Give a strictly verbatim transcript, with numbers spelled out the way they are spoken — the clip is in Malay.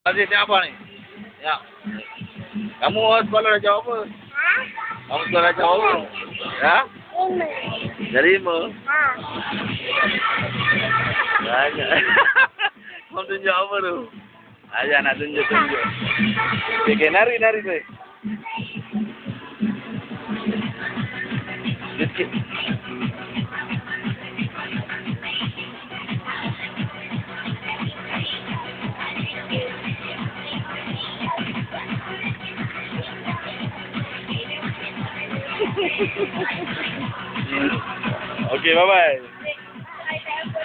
Aziz, ni apa ni? Ya. Kamu sekolah dah jawab apa? Ha? Kamu sekolah dah jawab apa? Ya? Lima. Dari lima? Ha. Banyak. Kamu tunjuk apa tu? Aja nak tunjuk-tunjuk. Okey, okay, nari, nari tu. Sikit. Okey, bye-bye.